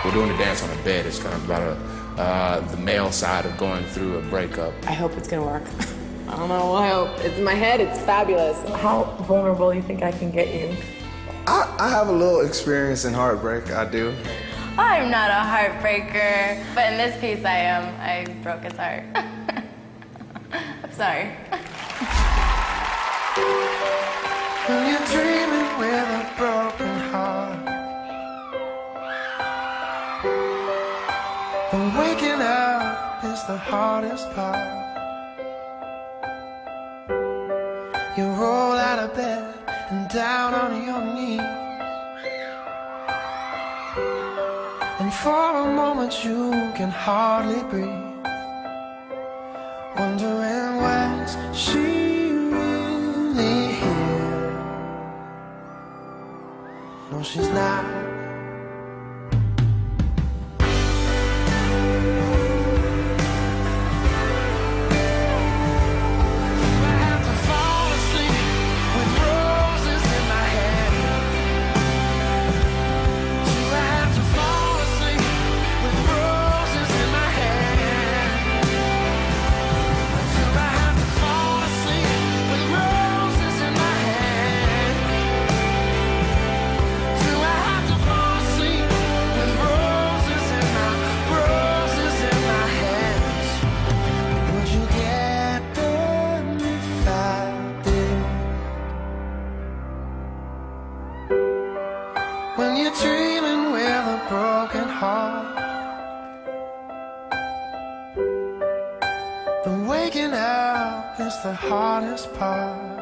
We're doing a dance on a bed. It's kind of about the male side of going through a breakup. I hope it's gonna work. I don't know, I hope. It's in my head, it's fabulous. How vulnerable do you think I can get you? I have a little experience in heartbreak, I do. I'm not a heartbreaker, but in this piece I am. I broke his heart. I'm sorry. When you're dreaming with a broken heart, and waking up is the hardest part. You roll out of bed and down on your knees, and for a moment you can hardly breathe, wondering when's she really here. No, she's not. When you're dreaming with a broken heart, and waking up is the hardest part.